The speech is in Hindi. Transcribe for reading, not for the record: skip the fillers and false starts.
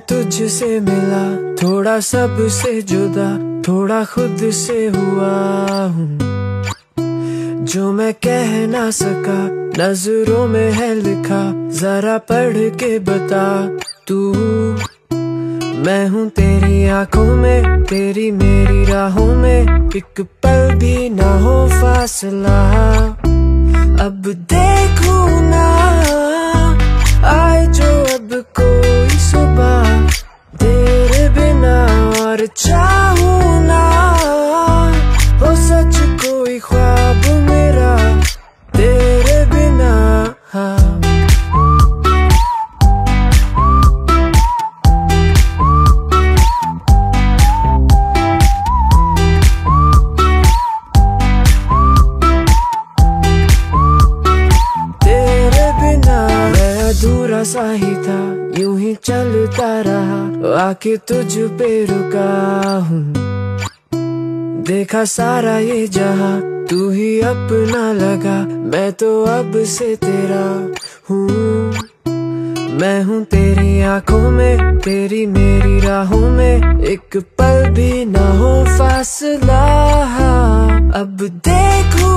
तुझसे मिला, थोड़ा सबसे जुदा, थोड़ा खुद से हुआ हूँ। जो मैं कह ना सका नजरों में है लिखा, जरा पढ़ के बता तू। मैं हूँ तेरी आंखों में, तेरी मेरी राहों में, एक पल भी ना हो फासला। अब देखूं ना आए जो अब कोई सुबह, तेरे बिना और चाहूं ना हो सच कोई ख्वाब मेरा तेरे बिना। अधूरा सा ही था, यूं ही चलता रहा, आके तुझ पे रुका हूँ। देखा सारा ये जहां, तू ही अपना लगा, मैं तो अब से तेरा हूँ। मैं हूँ तेरी आंखों में, तेरी मेरी राहों में, एक पल भी ना हो फासला। अब देखूं